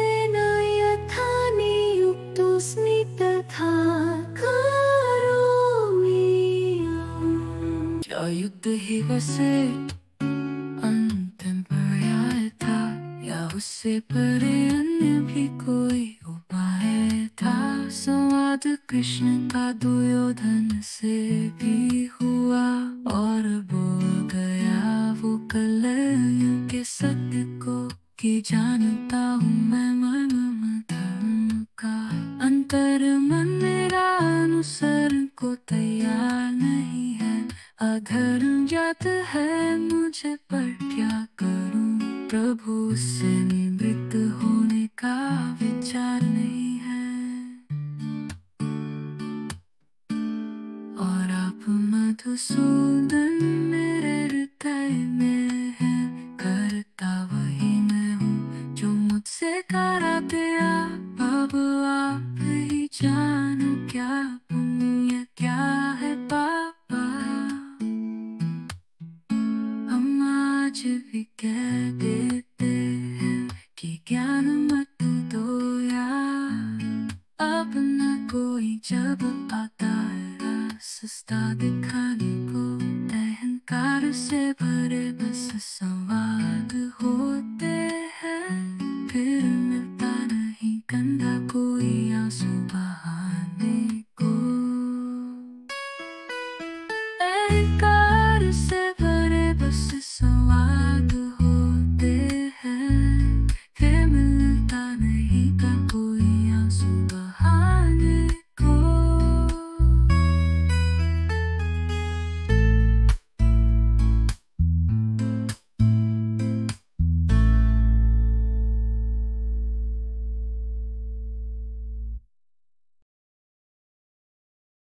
तेन यथा नियुक्तोऽस्मि तथा करोमि। क्या युक्त ही वैसे अंतिम पर्याय था, या उससे परे अन्य भी कोई उपाय था? संवाद कृष्ण का दुर्योधन से भी हुआ, और बोल गया वो कलयुग के सत्य को, कि जानता हूँ मैं मर्म धर्म का। अंतर मन मेरा अनुसरण को तैयार नहीं है, अधर्म जात है मुझे पर क्या करूं? प्रभु से निवृत्त होने का विचार नहीं है। और आप मधुसूदन मेरे हृदय में है, करता वही मैं हूँ जो मुझसे करा गया। अब आप ही जानो क्या पुण्य क्या है पापा। हम आज भी कह देते हैं कि ज्ञान मत दो यार, अब न कोई जब आता है रास्ता दिखाने को। अहंकार से भरे बस संवाद होते हैं, फिर मिलता नहीं कंधा कोई आंसू बहाने को। अहंकार से